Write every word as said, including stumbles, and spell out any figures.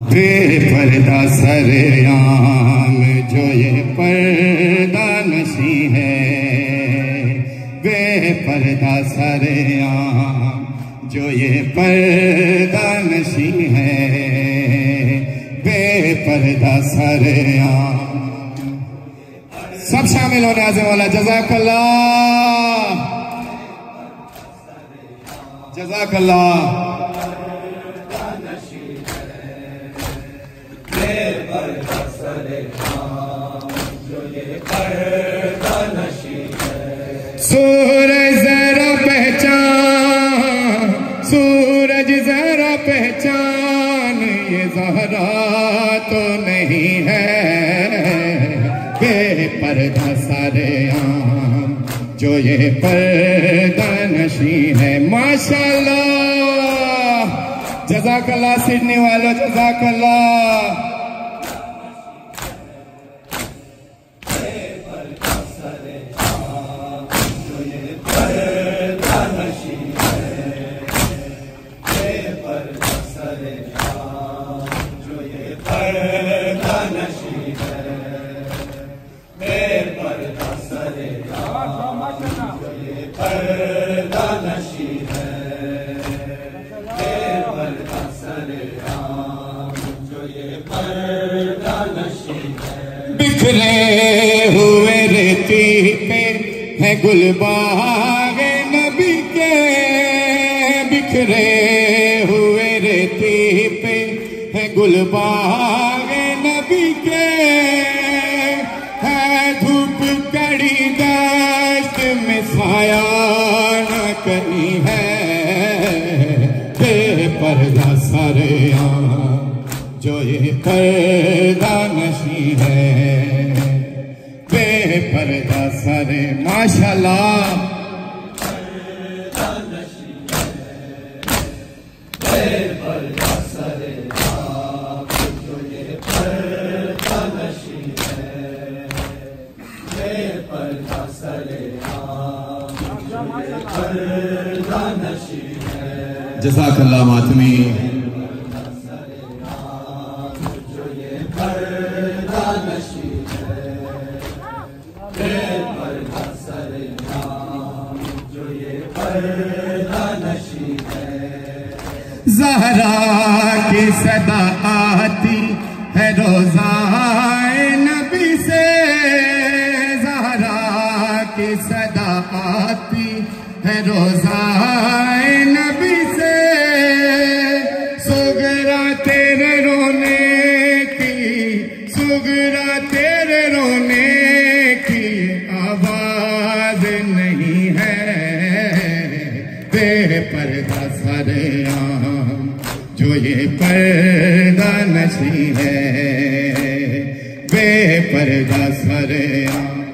बेपर्दा सरेआम जो ये पर्दा नशी है, बेपर्दा सरेआम जो ये पर्दा नशी है, बेपर्दा सरेआम। सब शामिल होने आज़म वाला जज़ाकल्लाह जज़ाकल्लाह। सूरज जरा पहचान, सूरज जरा पहचान, ये ज़हरा तो नहीं है, बेपर्दा सरेआम जो ये पर्दा नशी है। माशाअल्लाह, जज़ाकल्लाह सिडनी वालों, जज़ाकल्लाह। बिखरे हुए रेती पे है गुलबागे नबी के, बिखरे हुए रेती पे है गुलबागे नबी के, है धूप कड़ी दश्त में साया न कहीं है, बेपर्दा सरेआम जो ये पर्दा नशी है, बेपर्दा सरे। माशाअल्लाह, बेपर्दा सरेआम जो ये पर्दा नशी है, बेपर्दा सरेआम जो ये पर्दा नशी है। जज़ाकल्लाह मातमी। ज़हरा की सदा आती है रोज़ाए नबी से, ज़हरा की सदा आती है रोज़ाए नबी से, सुगरा तेरे रोने की, सुगरा तेरे रोने की आवाज नहीं है, बेपर्दा सरेआम जो ये पर्दा नशी है, बेपर्दा सरेआम।